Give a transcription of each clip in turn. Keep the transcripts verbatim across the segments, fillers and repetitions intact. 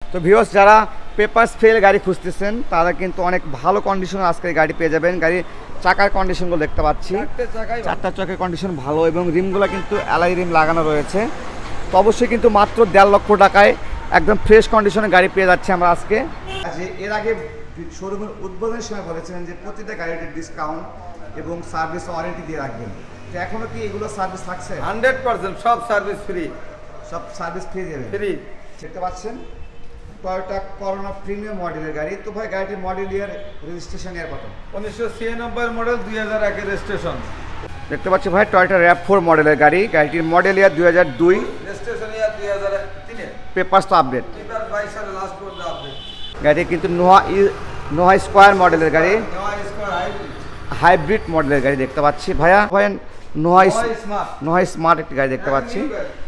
তো ভিউয়ার্স যারা papers fail গাড়ি খুঁজতেছেন তারা কিন্তু অনেক ভালো কন্ডিশনে আজকে গাড়ি পেয়ে যাবেন। গাড়ি চাকার কন্ডিশনগুলো দেখতে পাচ্ছি, চারটা চাকার কন্ডিশন ভালো এবং রিমগুলো কিন্তু অ্যালাই রিম লাগানো রয়েছে। তো অবশ্যই কিন্তু মাত্র দেড় লক্ষ টাকায় একদম ফ্রেশ কন্ডিশনে গাড়ি পেয়ে যাচ্ছে আমরা আজকে। যে এর আগে শোরুমের উদ্বোধনের সময় বলেছিলেন যে প্রতিটা গাড়িতে ডিসকাউন্ট এবং সার্ভিস ওয়ারেন্টি দিয়ে রাখবেন, তো এখনো কি এগুলো সার্ভিস থাকছে? হান্ড্রেড পার্সেন্ট সব সার্ভিস ফ্রি, সব সার্ভিস ফ্রি দেবে ফ্রি। দেখতে পাচ্ছেন টয়োটা করোনা প্রিমিয়াম মডেলের গাড়ি। তো ভাই গাড়িটির মডেল ইয়ার রেজিস্ট্রেশন ইয়ার কত? উনিশশো ছিয়ানব্বই মডেল দুই হাজার একের রেজিস্ট্রেশন। দেখতে পাচ্ছি ভাই টয়োটা র্যাভ ফোর মডেলের গাড়ি, গাড়িটির মডেল ইয়ার দুই হাজার দুই, রেজিস্ট্রেশন ইয়ার দুই হাজার তিন, পেপারস তো আপডেট, পেপার বাইশ সালে লাস্ট পর্যন্ত আপডেট। গাড়ি কিন্তু নোহা নোহা স্কোয়ার মডেলের গাড়ি, নোহা স্কোয়ার হাইব্রিড হাইব্রিড মডেলের গাড়ি দেখতে পাচ্ছি ভাইয়া। ভাই নোহা স্মার্ট, নোহা স্মার্ট একটি গাড়ি দেখতে পাচ্ছি,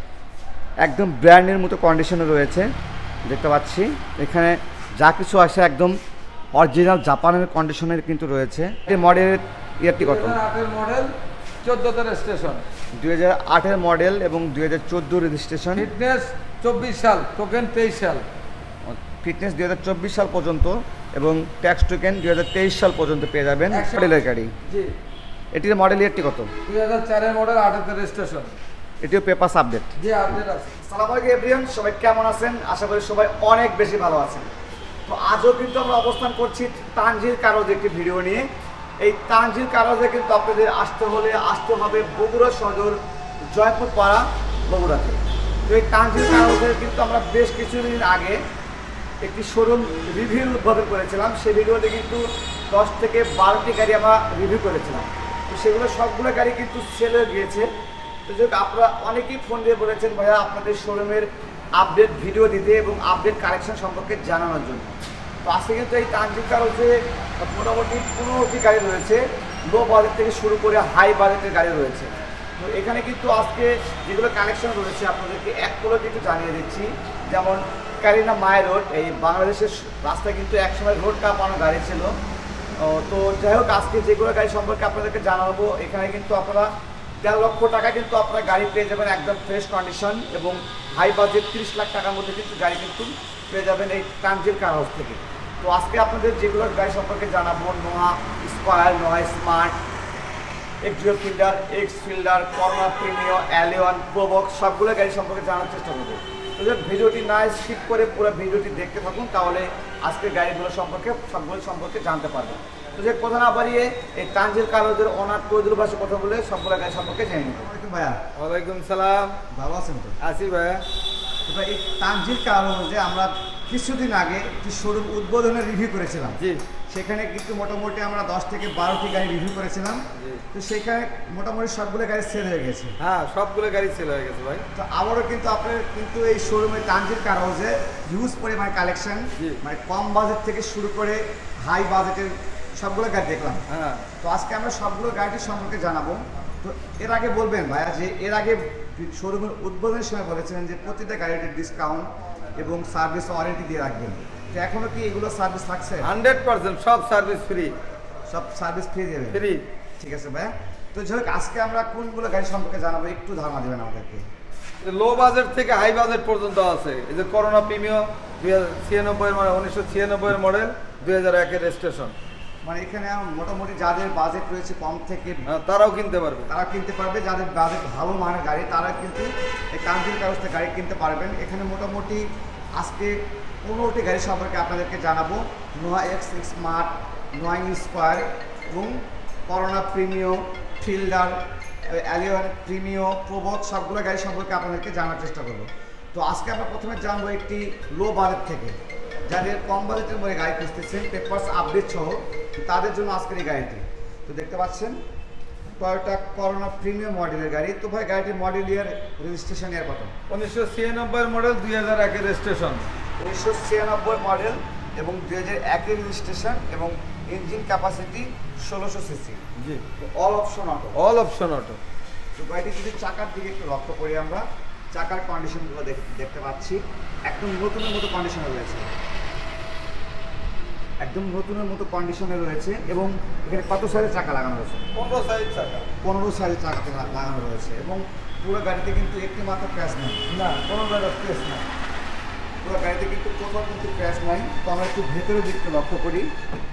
একদম ব্র্যান্ডের মতো কন্ডিশনে রয়েছে দেখতে পাচ্ছি। এখানে যা কিছু আসে একদম অরিজিনাল জাপানের কন্ডিশনের কিন্তু রয়েছে। এই মডেলের ইয়ারটি কত? আটের মডেল, চোদ্দোতে রেজিস্ট্রেশন, দুই হাজার আটের মডেল এবং দুই হাজার চোদ্দো রেজিস্ট্রেশন। ফিটনেস চব্বিশ সাল, টোকেন তেইশ সাল। ফিটনেস দুই হাজার চব্বিশ সাল পর্যন্ত এবং ট্যাক্স টোকেন দুই হাজার তেইশ সাল পর্যন্ত পেয়ে যাবেন মডেলের গাড়ি। জি, এটির মডেল ইয়ারটি কত? দুই হাজার চারের মডেল, আটেতে রেজিস্ট্রেশন। এটিও পেপারস আপডেট। জি, আপডেট আছে। আসসালামু আলাইকুম এভরিওয়ান, সবাই কেমন আছেন? আশা করি সবাই অনেক বেশি ভালো আছেন। তো আজও কিন্তু আমরা অবস্থান করছি তানজিল কারজ একটি ভিডিও নিয়ে। এই তানজিল কারজে কিন্তু আপনাদের আসতে হলে আসতে হবে বগুড়া সদর জয়পুর পাড়া বগুড়াতে। তো এই তানজিল কারজের কিন্তু আমরা বেশ কিছুদিন আগে একটি শোরুম রিভিউ উদ্বোধন করেছিলাম। সেই ভিডিওতে কিন্তু দশ থেকে বারোটি গাড়ি আমরা রিভিউ করেছিলাম। তো সেগুলো সবগুলো গাড়ি কিন্তু সেল হয়ে গিয়েছে। তো যাই হোক আপনারা অনেকেই ফোন দিয়ে বলেছেন ভাইয়া আপনাদের শোরুমের আপডেট ভিডিও দিতে এবং আপডেট কালেকশন সম্পর্কে জানানোর জন্য। তো আজকে কিন্তু এই তানজিল কারজে মোটামুটি পনেরোটি গাড়ি রয়েছে, লো বাজেট থেকে শুরু করে হাই বাজেটের গাড়ি রয়েছে। তো এখানে কিন্তু আজকে যেগুলো কালেকশন রয়েছে আপনাদেরকে একগুলো কিন্তু জানিয়ে দিচ্ছি। যেমন কারিনা মায়ের রোড, এই বাংলাদেশের রাস্তায় কিন্তু একসময় রোড কাঁপানো গাড়ি ছিল। তো যাই হোক আজকে যেগুলো গাড়ি সম্পর্কে আপনাদেরকে জানাবো, এখানে কিন্তু আপনারা দেড় লক্ষ টাকা কিন্তু আপনারা গাড়ি পেয়ে যাবেন একদম ফ্রেশ কন্ডিশন এবং হাই বাজেট তিরিশ লাখ টাকার মধ্যে কিন্তু গাড়ি কিন্তু পেয়ে যাবেন এই তানজিল কার হাউস থেকে। তো আজকে আপনাদের যেগুলো গাড়ি সম্পর্কে জানাবো, Noah square, Noah smart, X fielder, X fielder, Corona Premio, Allion Probox সবগুলো গাড়ি সম্পর্কে জানার চেষ্টা করবো। তো ভিডিওটি না স্কিপ করে পুরো ভিডিওটি দেখতে থাকুন, তাহলে আজকের গাড়িগুলো সম্পর্কে সবগুলো সম্পর্কে জানতে পারবেন। তো যে কথা না বাড়িয়ে এই তানজিল কারজের ওনার তৈদুল ভাষা কথা বলে সবগুলো গাড়ি সম্পর্কে জেনে নিব। ভাইয়া ওয়ালাইকুম সালাম, ভালো আছেন তো? আছি ভাইয়া। এই তানজিল কারজে আমরা কিছুদিন আগে একটি শোরুম উদ্বোধনের রিভিউ করেছিলাম। জি, সেখানে কিন্তু মোটামুটি আমরা দশ থেকে বারোটি গাড়ি রিভিউ করেছিলাম। তো সেখানে মোটামুটি সবগুলো গাড়ি সেল হয়ে গেছে। হ্যাঁ, সবগুলো গাড়ি সেল হয়ে গেছে ভাই। তো আবারও কিন্তু আপনার কিন্তু এই শোরুমে তানজিল কার হাউসে হিউজ পরিমাণে কালেকশন, মানে কম বাজেট থেকে শুরু করে হাই বাজেটের সবগুলো গাড়ি দেখলাম। হ্যাঁ, তো আজকে আমরা সবগুলো গাড়িটির সম্পর্কে জানাবো। তো এর আগে বলবেন ভাইয়া যে এর আগে শোরুমের উদ্বোধনের সময় বলেছিলেন যে প্রতিটা গাড়িতে ডিসকাউন্ট এবং সার্ভিস ওয়ারেন্টি দিয়ে রাখবেন, তো এখনো কি এগুলো সার্ভিস থাকছে? হান্ড্রেড পার্সেন্ট সব সার্ভিস ফ্রি, সব সার্ভিস ফ্রি দেবে ফ্রি। ঠিক আছে ভাইয়া। তো যাই হোক আজকে আমরা কোনগুলো গাড়ি সম্পর্কে জানাবো একটু ধারণা দেবেন আমাদেরকে। লো বাজেট থেকে হাই বাজেট পর্যন্ত আছে। এই যে করোনা প্রিমিও দুই হাজার ছিয়ানব্বই মডেল, উনিশশো ছিয়ানব্বই মডেল, দুই হাজার একের রেজিস্ট্রেশন। মানে এখানে মোটামুটি যাদের বাজেট রয়েছে কম থেকে তারাও কিনতে পারবে, তারা কিনতে পারবে। যাদের বাজেট ভালো মানের গাড়ি তারা কিন্তু এই তানজিল কার হাউস থেকে গাড়ি কিনতে পারবেন। এখানে মোটামুটি আজকে পনেরোটি গাড়ি সম্পর্কে আপনাদেরকে জানাবো। Noah X smart, Noah square এবং Corona Premio, fielder, Allion Premio, Probox সবগুলো গাড়ি সম্পর্কে আপনাদেরকে জানার চেষ্টা করবো। তো আজকে আমরা প্রথমে জানবো একটি লো বাজেট থেকে, যাদের কম বাজেটের মধ্যে গাড়ি খুঁজতেছেন পেপারস আপডেট সহ, তাদের জন্য আজকের এই গাড়িটি। তো দেখতে পাচ্ছেন টয়োটা করোনা প্রিমিয়াম মডেলের গাড়ি। তো ভাই গাড়িটির মডেল ইয়ার রেজিস্ট্রেশন ইয়ার কত? উনিশশো ছিয়ানব্বই মডেল, দুই হাজার একের রেজিস্ট্রেশন। উনিশশো ছিয়ানব্বই মডেল এবং দুই হাজার একের রেজিস্ট্রেশন এবং ইঞ্জিন ক্যাপাসিটি ষোলোশো সিসি। জি, all option auto, all option auto. তো গাড়িটি যদি চাকার দিকে একটু লক্ষ্য করি আমরা, চাকার কন্ডিশনগুলো দেখতে পাচ্ছি একদম নতুনের মতো কন্ডিশনে রয়েছে, একদম নতুনের মতো কন্ডিশনে রয়েছে। এবং এখানে কত সাইজের চাকা লাগানো রয়েছে? পনেরো সাইজ চাকা, পনেরো সাইজের চাকা লাগানো রয়েছে এবং পুরো গাড়িতে কিন্তু একটি মাত্র ক্র্যাশ নেই, না কোনো জায়গায় স্পেস না। পুরো গাড়িতে কিন্তু কোথাও কিন্তু ক্র্যাশ নাই। তো আমরা একটু ভেতরের দিকটা লক্ষ্য করি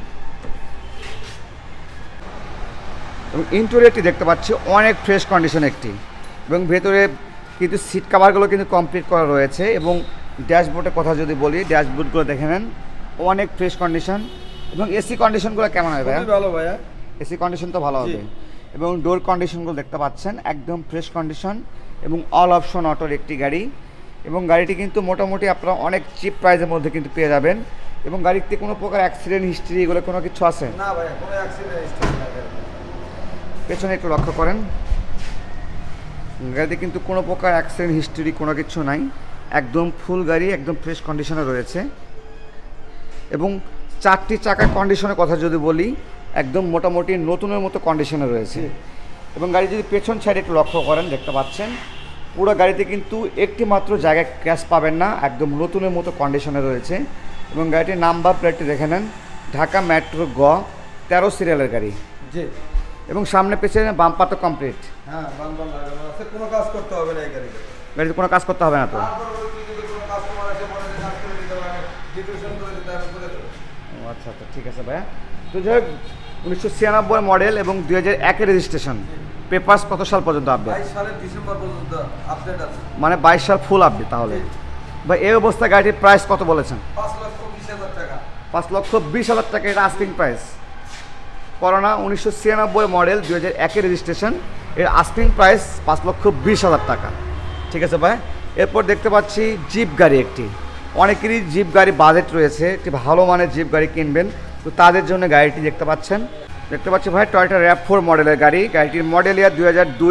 এবং ইন্টেরিয়রটি দেখতে পাচ্ছি অনেক ফ্রেশ কন্ডিশন একটি, এবং ভেতরে কিন্তু সিট কাভারগুলো কিন্তু কমপ্লিট করা রয়েছে। এবং ড্যাশবোর্ডের কথা যদি বলি, ড্যাশবোর্ডগুলো দেখে নেন অনেক ফ্রেশ কন্ডিশন। এবং এসি কন্ডিশনগুলো কেমন হবে ভাইয়া? ভালো ভাইয়া, এসি কন্ডিশন তো ভালো হবে। এবং ডোর কন্ডিশনগুলো দেখতে পাচ্ছেন একদম ফ্রেশ কন্ডিশন এবং অল অপশন অটোর একটি গাড়ি। এবং গাড়িটি কিন্তু মোটামুটি আপনারা অনেক চিপ প্রাইসের মধ্যে কিন্তু পেয়ে যাবেন। এবং গাড়িতে কোনো প্রকার অ্যাক্সিডেন্ট হিস্ট্রি এগুলো কোনো কিছু আছে না ভাই, কোনো অ্যাক্সিডেন্ট হিস্ট্রি না। পেছনে একটু লক্ষ্য করেন, গাড়িতে কিন্তু কোনো প্রকার অ্যাক্সিডেন্ট হিস্ট্রি কোনো কিছু নাই, একদম ফুল গাড়ি একদম ফ্রেশ কন্ডিশনে রয়েছে। এবং চারটি চাকার কন্ডিশনের কথা যদি বলি, একদম মোটামুটি নতুনের মতো কন্ডিশনে রয়েছে। এবং গাড়ি যদি পেছন সাইডে একটু লক্ষ্য করেন, দেখতে পাচ্ছেন পুরো গাড়িতে কিন্তু একটি মাত্র জায়গায় ক্র্যাশ পাবেন না, একদম নতুনের মতো কন্ডিশনে রয়েছে। এবং গাড়িটির নাম্বার প্লেটটি দেখে নেন, ঢাকা মেট্রো গ তেরো সিরিয়ালের গাড়ি। জি। এবং সামনে পেছনে বাম্পার তো কমপ্লিট। হ্যাঁ, বাম্পার লাগানো আছে, কোনো কাজ করতে হবে না এই গাড়িতে। গাড়িতে কোনো কাজ করতে হবে না তো? আচ্ছা আচ্ছা, ঠিক আছে ভাইয়া। তো যাই হোক, উনিশশো ছিয়ানব্বই মডেল এবং দুই হাজার একের রেজিস্ট্রেশন। পেপারস কত সাল পর্যন্ত আপডেট? বাইশ সালের ডিসেম্বর পর্যন্ত আপডেট আছে। মানে বাইশ সাল ফুল আপডেট। তাহলে ভাই এই অবস্থায় গাড়িটির প্রাইস কত বলেছেন? পাঁচ লক্ষ বিশ হাজার টাকা। পাঁচ লক্ষ বিশ হাজার টাকা এটা আস্কিং প্রাইস। করোনা উনিশশো ছিয়ানব্বই মডেল দুই হাজার একের রেজিস্ট্রেশন, এর আস্কিং প্রাইস পাঁচ লক্ষ বিশ হাজার টাকা। ঠিক আছে ভাই। এরপর দেখতে পাচ্ছি জিপ গাড়ি একটি, অনেকেরই জিপ গাড়ি বাজেট রয়েছে, একটি ভালো মানের জিপ গাড়ি কিনবেন, তো তাদের জন্য গাড়িটি দেখতে পাচ্ছেন। দেখতে পাচ্ছি ভাই টয়োটা র্যাভ ফোর মডেলের গাড়ি। গাড়িটির মডেল ইয়ার দুই হাজার দুই,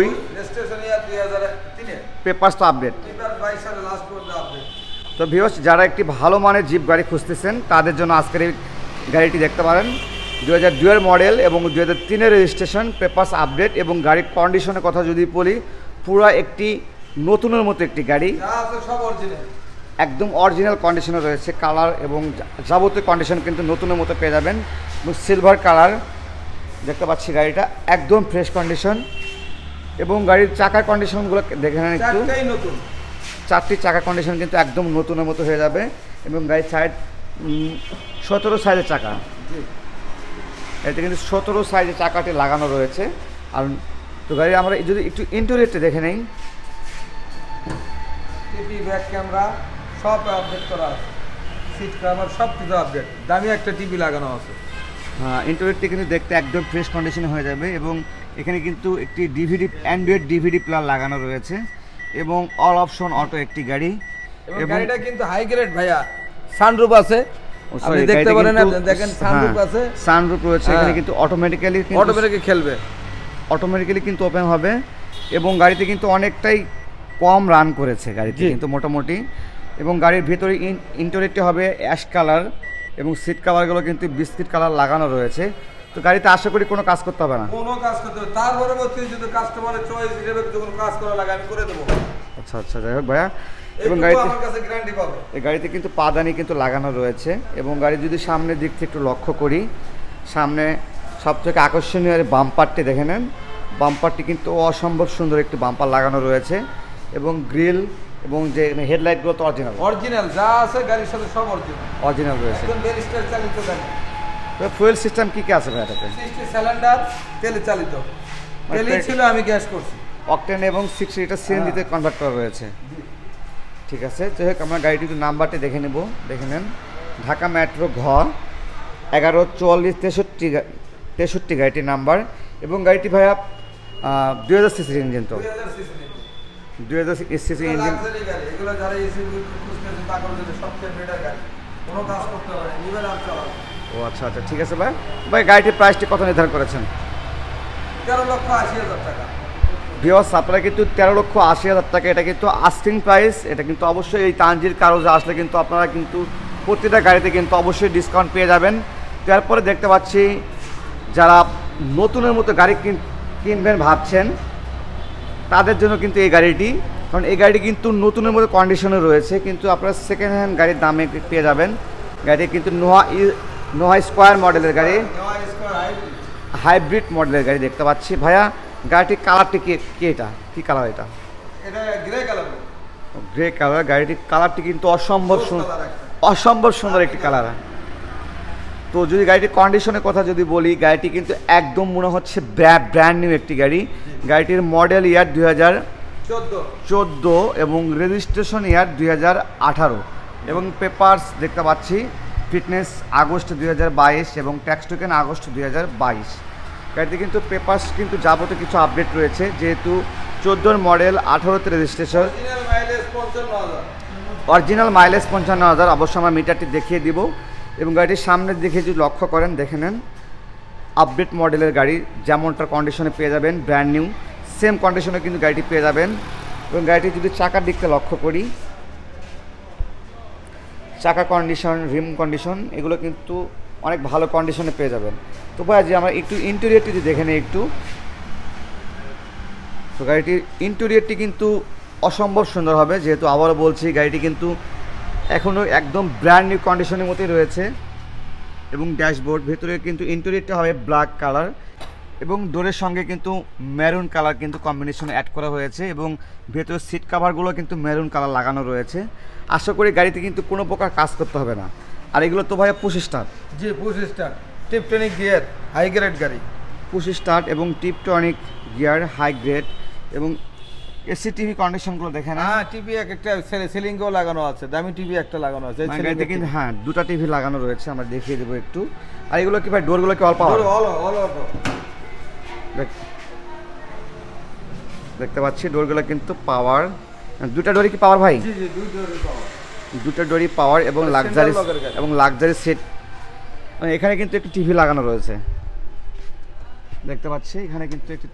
পেপারস তো আপডেট। তো ভিউয়ার্স, যারা একটি ভালো মানের জিপ গাড়ি খুঁজতেছেন তাদের জন্য আজকের এই গাড়িটি দেখতে পারেন। দুই হাজার দুইয়ের মডেল এবং দুই হাজার তিনের রেজিস্ট্রেশন, পেপারস আপডেট। এবং গাড়ির কন্ডিশনের কথা যদি বলি, পুরো একটি নতুনের মতো একটি গাড়ি, একদম অরিজিনাল কন্ডিশনে রয়েছে। কালার এবং যাবতীয় কন্ডিশন কিন্তু নতুনের মতো পেয়ে যাবেন। এবং সিলভার কালার দেখতে পাচ্ছি, গাড়িটা একদম ফ্রেশ কন্ডিশন। এবং গাড়ির চাকার কন্ডিশনগুলো দেখে নেন একটু, চারটি চাকা কন্ডিশন কিন্তু একদম নতুনের মতো হয়ে যাবে। এবং গাড়ির সাইড সতেরো সাইজের চাকা, এতে কিন্তু সতেরো সাইজের চাকাটি লাগানো রয়েছে। আর তো গাড়ি আমরা যদি একটু ইন্টেরিয়রটা দেখে নেই, টিভি, ব্যাক ক্যামেরা সব আপডেট করা আছে, সিট কভার সব কিছু আপডেট, দামি একটা টিভি লাগানো আছে। হ্যাঁ, ইন্টেরিয়রটি কিন্তু দেখতে একদম ফ্রেশ কন্ডিশনে হয়ে যাবে। এবং এখানে কিন্তু একটি ডিভিডি অ্যান্ড্রয়েড ডিভিডি প্লেয়ার লাগানো রয়েছে এবং অল অপশন অটো একটি গাড়ি। এবং গাড়িটা কিন্তু হাই গ্রেড ভাইয়া, সানরুফ আছে, আপনি দেখতে পারেন, দেখেন সানরুফ আছে, সানরুফ রয়েছে। এখানে কিন্তু অটোমেটিক্যালি অটোমেটিক্যালি খেলবে, অটোমেটিক্যালি কিন্তু ওপেন হবে। এবং গাড়িতে কিন্তু অনেকটাই কম রান করেছে গাড়িতে কিন্তু মোটামুটি। এবং গাড়ির ভিতরে ইন্টেরিয়রটি হবে অ্যাশ কালার এবং সিট কাভারগুলো কিন্তু বিস্কিট কালার লাগানো রয়েছে। তো গাড়িতে আশা করি কোনো কাজ করতে হবে না, কোনো কাজ করতে হবে। তার পরবর্তী যদি কাস্টমারের চয়েস হিসেবে যখন কাজ করা লাগে আমি করে দেবো। আচ্ছা আচ্ছা, যাই হোক ভাইয়া। এবং গাড়িতে আমার কাছে গ্যারান্টি পাবে। এই গাড়িতে কিন্তু পাদানি কিন্তু লাগানো রয়েছে। এবং গাড়ি যদি সামনের দিক থেকে একটু লক্ষ্য করি, সামনে সবথেকে আকর্ষণীয় বাম্পারটি দেখে নেন, বাম্পারটি কিন্তু অসম্ভব সুন্দর একটি বাম্পার লাগানো রয়েছে। এবং গ্রিল এবং যে হেডলাইটগুলো তো অরিজিনাল, অরিজিনাল যা আছে গাড়ির সাথে সব অরিজিনাল অরিজিনাল রয়েছে। একদম ব্যারিস্টার চালিত গাড়ি। তো ফুয়েল সিস্টেম কি কি আছে ভাই এটাতে? সিক্সটি সিলিন্ডার, তেলে চালিত, তেলই ছিল, আমি গ্যাস করছি। অকটেন এবং সিক্স লিটার সিএনজিতে কনভার্ট করা রয়েছে। ঠিক আছে, যাই হোক আমরা গাড়িটির নাম্বারটি দেখে নেব, দেখে নেন ঢাকা মেট্রো ঘ এগারো চুয়াল্লিশ তেষট্টি তেষট্টি গাড়িটির নাম্বার। এবং গাড়িটি ভাইয়া দুই হাজার সিসির ইঞ্জিন, তো দুই হাজার সিসি ইঞ্জিন। ও আচ্ছা আচ্ছা, ঠিক আছে ভাই। ভাই গাড়িটির প্রাইসটি কত নির্ধারণ করেছেন? তেরো লক্ষ আশি হাজার টাকা। ভিউয়ার্স, আপনারা কিন্তু তেরো লক্ষ আশি হাজার টাকা, এটা কিন্তু আস্কিং প্রাইস। এটা কিন্তু অবশ্যই এই তানজিল কারোজে আসলে কিন্তু আপনারা কিন্তু প্রতিটা গাড়িতে কিন্তু অবশ্যই ডিসকাউন্ট পেয়ে যাবেন। তারপরে দেখতে পাচ্ছি যারা নতুনের মতো গাড়ি কিনবেন ভাবছেন তাদের জন্য কিন্তু এই গাড়িটি, কারণ এই গাড়িটি কিন্তু নতুনের মতো কন্ডিশনে রয়েছে, কিন্তু আপনারা সেকেন্ড হ্যান্ড গাড়ির দামে পেয়ে যাবেন। গাড়িটি কিন্তু নোহা নোহা স্কোয়ার মডেলের গাড়ি, হাইব্রিড মডেলের গাড়ি দেখতে পাচ্ছি। ভাইয়া গাড়িটির কালারটি কি কি এটা কি কালার? এটা এটা গ্রে কালার। গ্রে কালার, গাড়িটির কালারটি কিন্তু অসম্ভব সুন্দর, অসম্ভব সুন্দর একটি কালার। তো যদি গাড়িটির কন্ডিশনের কথা যদি বলি, গাড়িটি কিন্তু একদম মনে হচ্ছে ব্র্যান্ড নিউ একটি গাড়ি। গাড়িটির মডেল ইয়ার দুই হাজার চোদ্দো এবং রেজিস্ট্রেশন ইয়ার দুই হাজার আঠারো এবং পেপারস দেখতে পাচ্ছি ফিটনেস আগস্ট দুই হাজার বাইশ এবং ট্যাক্স টোকেন আগস্ট দুই হাজার বাইশ। গাড়িতে কিন্তু পেপারস কিন্তু যাবতীয় কিছু আপডেট রয়েছে, যেহেতু চোদ্দোর মডেল, আঠারোতে রেজিস্ট্রেশন, অরিজিনাল মাইলেজ পঞ্চান্ন হাজার। অবশ্যই আমরা মিটারটি দেখিয়ে দিব এবং গাড়িটির সামনের দিকে যদি লক্ষ্য করেন দেখে নেন, আপডেট মডেলের গাড়ি যেমনটার কন্ডিশনে পেয়ে যাবেন ব্র্যান্ড নিউ সেম কন্ডিশনে কিন্তু গাড়িটি পেয়ে যাবেন। এবং গাড়িটি যদি চাকার দিকটা লক্ষ্য করি, চাকা কন্ডিশন, রিম কন্ডিশন এগুলো কিন্তু অনেক ভালো কন্ডিশনে পেয়ে যাবেন। তো ভাই যে আমরা একটু ইন্টেরিয়রটি যদি দেখে নিই একটু, তো গাড়িটির ইন্টেরিয়রটি কিন্তু অসম্ভব সুন্দর হবে, যেহেতু আবারও বলছি গাড়িটি কিন্তু এখনও একদম ব্র্যান্ড নিউ কন্ডিশনের মতোই রয়েছে। এবং ড্যাশবোর্ড ভেতরে কিন্তু ইন্টেরিয়রটা হবে ব্ল্যাক কালার এবং ডোরের সঙ্গে কিন্তু মেরুন কালার কিন্তু কম্বিনেশন অ্যাড করা হয়েছে এবং ভেতরের সিট কাভারগুলো কিন্তু মেরুন কালার লাগানো রয়েছে। আশা করি গাড়িতে কিন্তু কোনো প্রকার কাজ করতে হবে না। আর এগুলো তো ভাইয়া পুশ স্টার্ট, জি push start, tiptronic gear, high grade গাড়ি, পুশ স্টার্ট এবং টিপটনিক গিয়ার, হাই গ্রেড এবং এসি টিভি কন্ডিশনগুলো দেখেন। হ্যাঁ টিভি এক একটা সিলিংও লাগানো আছে, দামি টিভি একটা লাগানো আছে গাড়িতে কিন্তু। হ্যাঁ দুটো টিভি লাগানো রয়েছে, আমরা দেখিয়ে দেবো একটু। আর এগুলো কি ভাই ডোরগুলো কি all power? All all auto দেখতে পাচ্ছি ডোরগুলো কিন্তু পাওয়ার, দুটা ডোরই কি পাওয়ার ভাই? জি জি দুই ডোরই পাওয়ার, দুটো ডোরই পাওয়ার এবং লাক্সারি এবং লাক্সারি সেট। এখানে কিন্তু একটি টিভি লাগানো রয়েছে দেখতে পাচ্ছি, এখানে কিন্তু একটি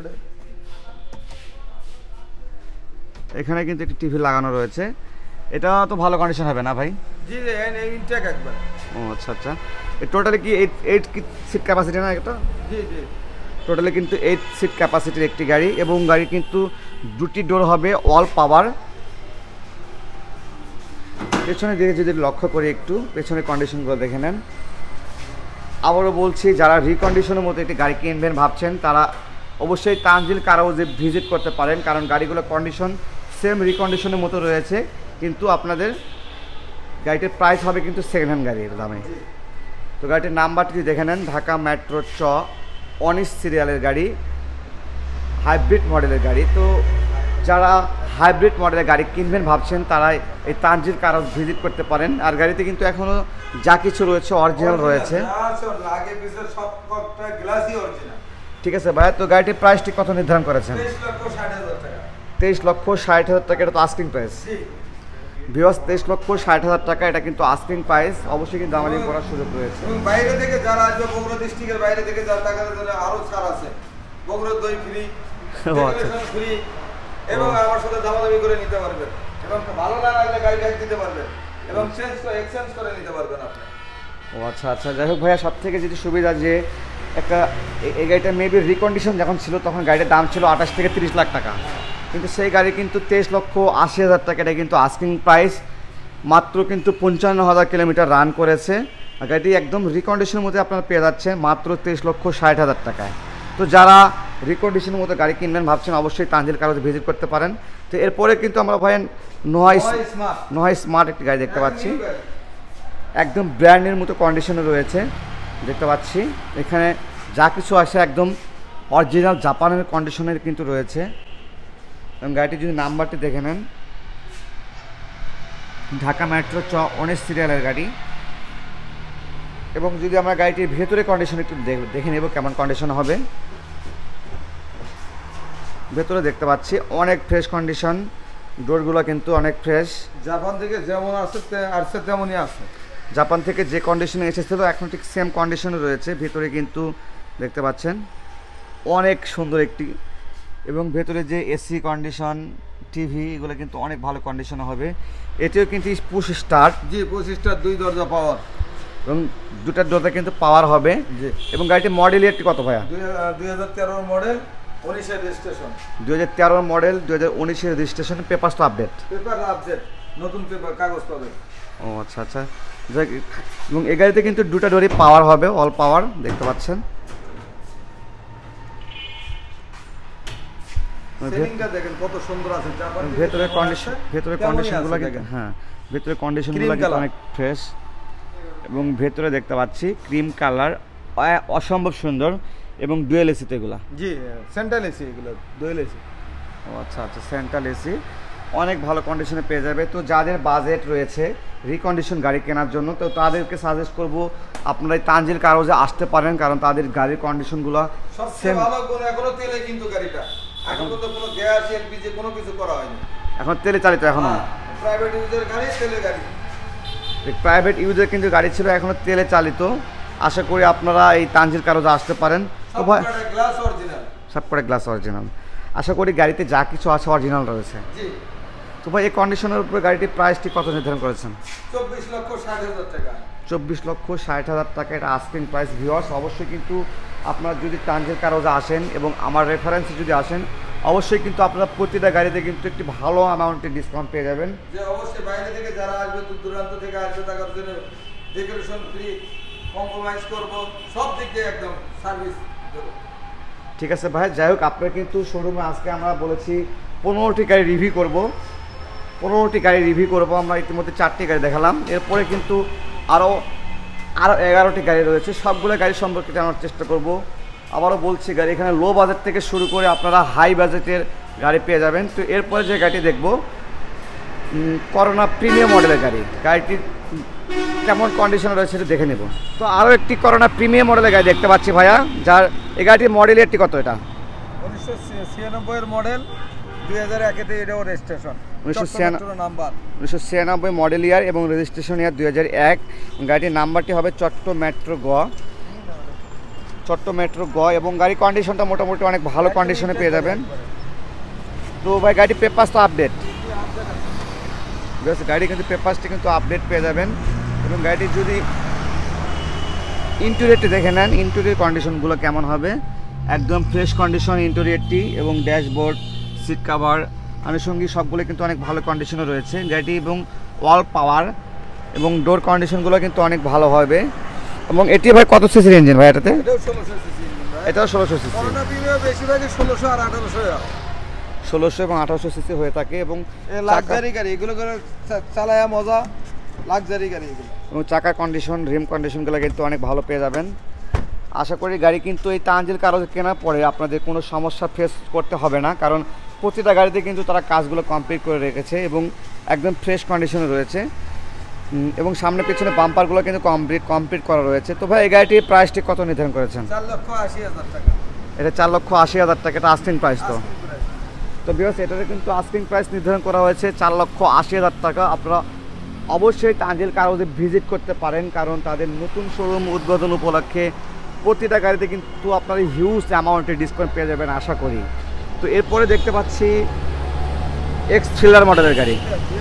এখানে কিন্তু একটি টিভি লাগানো রয়েছে। এটা তো ভালো কন্ডিশন হবে না ভাই? জি জি ইনটেক একবার। ও আচ্ছা আচ্ছা, টোটালি কি এইট এইট সিট ক্যাপাসিটি না এটা? জি জি টোটালি কিন্তু এইট সিট ক্যাপাসিটির একটি গাড়ি এবং গাড়ি কিন্তু দুটি ডোর হবে অল পাওয়ার। পেছনের দিকে যদি লক্ষ্য করি একটু, পেছনের কন্ডিশনগুলো দেখে নেন। আবারও বলছি, যারা রিকন্ডিশনের মতো একটি গাড়ি কিনবেন ভাবছেন তারা অবশ্যই তানজিল কার হাউসে ভিজিট করতে পারেন, কারণ গাড়িগুলোর কন্ডিশন সেম রিকন্ডিশনের মতো রয়েছে, কিন্তু আপনাদের গাড়িটির প্রাইস হবে কিন্তু সেকেন্ড হ্যান্ড গাড়ির দামে। তো গাড়িটির নাম্বারটি যদি দেখে নেন, ঢাকা মেট্রো চ উনিশ সিরিয়ালের গাড়ি, হাইব্রিড মডেলের গাড়ি। তো যারা হাইব্রিড মডেলের গাড়ি কিনবেন ভাবছেন তারা এই তানজিল কার হাউস ভিজিট করতে পারেন। আর গাড়িতে কিন্তু এখনও যা কিছু রয়েছে অরিজিনাল রয়েছে। ঠিক আছে ভাইয়া, তো গাড়িটির প্রাইসটি কত নির্ধারণ করেছেন? তেইশ লক্ষ ষাট হাজার টাকা। এটা তো আস্কিং প্রাইস ভিউয়ার্স, তেইশ লক্ষ ষাট হাজার টাকা, এটা কিন্তু আস্কিং প্রাইস। অবশ্যই কিন্তু দামাদামি করার সুযোগ রয়েছে। বাইরে থেকে যারা আসবে, বগুড়া ডিস্ট্রিক্টের বাইরে থেকে যারা টাকা দেবে আরো ছাড় আছে, বগুড়ার দই ফ্রি, ডেকোরেশন ফ্রি এবং আমার সাথে দামাদামি করে নিতে পারবেন এবং ভালো না লাগলে গাড়ি ব্যাক দিতে পারবেন এবং চেঞ্জ করে এক্সচেঞ্জ করে নিতে পারবেন আপনি। ও আচ্ছা আচ্ছা, যাই হোক ভাইয়া, সব থেকে যেটি সুবিধা যে একটা এই গাড়িটা মেবি রিকন্ডিশন যখন ছিল তখন গাড়িটার দাম ছিল আঠাশ থেকে তিরিশ লাখ টাকা, কিন্তু সেই গাড়ি কিন্তু তেইশ লক্ষ আশি হাজার টাকা। এটা কিন্তু আস্কিং প্রাইস, মাত্র কিন্তু পঞ্চান্ন হাজার কিলোমিটার রান করেছে। আর গাড়িটি একদম রিকন্ডিশনের মধ্যে আপনারা পেয়ে যাচ্ছেন মাত্র তেইশ লক্ষ ষাট হাজার টাকায়। তো যারা রিকন্ডিশনের মতো গাড়ি কিনবেন ভাবছেন অবশ্যই তানজিল কার হাউসে ভিজিট করতে পারেন। তো এরপরে কিন্তু আমরা ভাই নোহাই নোহাই স্মার্ট একটি গাড়ি দেখতে পাচ্ছি, একদম ব্র্যান্ডের মতো কন্ডিশনে রয়েছে দেখতে পাচ্ছি। এখানে যা কিছু আসে একদম অরিজিনাল জাপানের কন্ডিশনের কিন্তু রয়েছে। এবং গাড়িটি যদি নাম্বারটি দেখে নেন, ঢাকা মেট্রো চ উনিশ সিরিয়ালের গাড়ি। এবং যদি আমরা গাড়িটির ভেতরে কন্ডিশন একটু দেখে নেব কেমন কন্ডিশন হবে। ভেতরে দেখতে পাচ্ছি অনেক ফ্রেশ কন্ডিশন, ডোরগুলো কিন্তু অনেক ফ্রেশ। জাপান থেকে যেমন আসছে আসছে তেমনই আছে, জাপান থেকে যে কন্ডিশনে এসেছিল এখন ঠিক সেম কন্ডিশনে রয়েছে। ভেতরে কিন্তু দেখতে পাচ্ছেন অনেক সুন্দর একটি, এবং ভেতরে যে এসি কন্ডিশন, টিভি এগুলো কিন্তু অনেক ভালো কন্ডিশনে হবে। এটিও কিন্তু পুশ স্টার্ট, জি পুশ স্টার্ট, দুই দরজা পাওয়ার এবং দুটার দরজা কিন্তু পাওয়ার হবে। জি, এবং গাড়িটির মডেল ইয়ারটি কত ভাইয়া? দুই হাজার তেরোর মডেল, উনিশের রেজিস্ট্রেশন। দুই হাজার তেরোর মডেল, দুই হাজার উনিশের রেজিস্ট্রেশন। পেপার তো আপডেট, পেপার আপডেট, নতুন পেপার কাগজ পাবে। ও আচ্ছা আচ্ছা, এবং এই গাড়িতে কিন্তু দুটা ডোরই পাওয়ার হবে, অল পাওয়ার দেখতে পাচ্ছেন। সেটিংটা দেখেন কত সুন্দর আছে, ভেতরে কন্ডিশন ভেতরে কন্ডিশনগুলো দেখেন, হ্যাঁ ভেতরে কন্ডিশনগুলো কিন্তু অনেক ফ্রেশ এবং ভেতরে দেখতে পাচ্ছি ক্রিম কালার, অসম্ভব সুন্দর এবং ডুয়েল এসি তো এগুলো। জি সেন্ট্রাল এসি, এগুলো ডুয়েল এসি। ও আচ্ছা আচ্ছা, সেন্ট্রাল এসি অনেক ভালো কন্ডিশনে পেয়ে যাবে। তো যাদের বাজেট রয়েছে রিকন্ডিশন গাড়ি কেনার জন্য, তো তাদেরকে সাজেস্ট করব আপনারা এই তানজিল কারোজে আসতে পারেন, কারণ তাদের গাড়ির কন্ডিশনগুলো সবচেয়ে ভালো। কোনো এখনো তেলে কিন্তু গাড়িটা, এখন তো কোনো গ্যাস এলপিজি কোনো কিছু করা হয়নি, এখন তেলে চালিত। এখনো প্রাইভেট ইউজের গাড়ি, তেলে গাড়ি, প্রাইভেট ইউজের কিন্তু গাড়ি ছিল, এখনো তেলে চালিত। আশা করি আপনারা এই তানজিল কারোজে আসতে পারেন। তো ভাই গ্লাস অরিজিনাল, সব করে গ্লাস অরিজিনাল, আশা করি গাড়িতে যা কিছু আছে অরিজিনাল রয়েছে। জি। তো ভাই এই কন্ডিশনের উপরে গাড়িটির প্রাইসটি কত নির্ধারণ করেছেন? চব্বিশ লক্ষ ষাট হাজার টাকা। চব্বিশ লক্ষ ষাট হাজার টাকা এটা আস্কিং প্রাইস। ভিউয়ার্স অবশ্যই কিন্তু আপনারা যদি তানজিল কারোজে আসেন এবং আমার রেফারেন্সে যদি আসেন, অবশ্যই কিন্তু আপনারা প্রতিটা গাড়িতে কিন্তু একটি ভালো অ্যামাউন্টের ডিসকাউন্ট পেয়ে যাবেন। যে অবশ্যই বাইরে থেকে যারা আসবে, দূর দূরান্ত থেকে আসবে, তাদের জন্য ডেকোরেশন ফ্রি, কম্প্রোমাইজ করব, সব দিক দিয়ে একদম সার্ভিস দেব। ঠিক আছে ভাই, যাই হোক আপনারা কিন্তু শোরুমে আজকে আমরা বলেছি পনেরোটি গাড়ি রিভিউ করব, পনেরোটি গাড়ি রিভিউ করবো। আমরা ইতিমধ্যে চারটি গাড়ি দেখালাম, এরপরে কিন্তু আরও আরও এগারোটি গাড়ি রয়েছে, সবগুলো গাড়ি সম্পর্কে জানার চেষ্টা করব। আবারও বলছি গাড়ি এখানে লো বাজেট থেকে শুরু করে আপনারা হাই বাজেটের গাড়ি পেয়ে যাবেন। তো এরপরে যে গাড়িটি দেখব করোনা প্রিমিয়াম মডেলের গাড়ি, গাড়িটির কেমন কন্ডিশনে রয়েছে সেটা দেখে নেব। তো আরও একটি করোনা প্রিমিয়াম মডেলের গাড়ি দেখতে পাচ্ছি ভাইয়া, যার এই গাড়িটির মডেল এরটি কত? এটা উনিশশো ছিয়ানব্বই এর মডেল, দুই হাজার একে এটাও রেজিস্ট্রেশন, উনিশশো ছিয়ানব্বই মডেল ইয়ার এবং রেজিস্ট্রেশন ইয়ার দুই হাজার এক। গাড়িটির নাম্বারটি হবে চট্ট মেট্রো গ, চট্ট মেট্রো গ এবং গাড়ির কন্ডিশনটা মোটামুটি অনেক ভালো কন্ডিশনে পেয়ে যাবেন। তো ভাই গাড়ির পেপারস তো আপডেট, গাড়ি কিন্তু পেপারসটি কিন্তু আপডেট পেয়ে যাবেন। এবং গাড়িটির যদি ইন্টেরিয়রটি দেখে নেন, ইন্টেরিয়র কন্ডিশনগুলো কেমন হবে, একদম ফ্রেশ কন্ডিশন ইন্টেরিয়রটি এবং ড্যাশবোর্ড, সিট কাভার, আনুষঙ্গিক সবগুলো কিন্তু অনেক ভালো কন্ডিশনে রয়েছে গাড়িটি। এবং ওয়াল পাওয়ার এবং ডোর কন্ডিশনগুলো কিন্তু অনেক ভালো হবে। এবং এটি ভাই কত সিসির ইঞ্জিন ভাই? এটাতে এটাও ষোলোশো সিসি, বেশিরভাগই ষোলোশো আর আঠারোশো ষোলোশো এবং আঠারোশো সিসি হয়ে থাকে। এবং লাক্সারি গাড়ি, এগুলো করে চালায়া মজা, লাক্সারি গাড়ি এগুলো। এবং চাকার কন্ডিশন, রিম কন্ডিশনগুলো কিন্তু অনেক ভালো পেয়ে যাবেন। আশা করি গাড়ি কিন্তু এই তানজিল কারোজে কেনার পরে আপনাদের কোনো সমস্যা ফেস করতে হবে না, কারণ প্রতিটা গাড়িতে কিন্তু তারা কাজগুলো কমপ্লিট করে রেখেছে এবং একদম ফ্রেশ কন্ডিশনে রয়েছে। এবং সামনে পিছনে বাম্পারগুলো কিন্তু কমপ্লিট কমপ্লিট করা রয়েছে। তো ভাই এই গাড়িটির প্রাইসটি কত নির্ধারণ করেছেন? চার লক্ষ আশি হাজার টাকা। এটা চার লক্ষ আশি হাজার টাকা, এটা আস্কিং প্রাইস। তো তো ভিউয়ার্স এটাতে কিন্তু আস্কিং প্রাইস নির্ধারণ করা হয়েছে চার লক্ষ আশি হাজার টাকা। আপনারা অবশ্যই তানজিল কারোজে ভিজিট করতে পারেন, কারণ তাদের নতুন শোরুম উদ্বোধন উপলক্ষে প্রতিটা গাড়িতে কিন্তু আপনারা হিউজ অ্যামাউন্টের ডিসকাউন্ট পেয়ে যাবেন আশা করি। তো এরপরে দেখতে পাচ্ছি এক্স থ্রিলার মডেলের গাড়ি,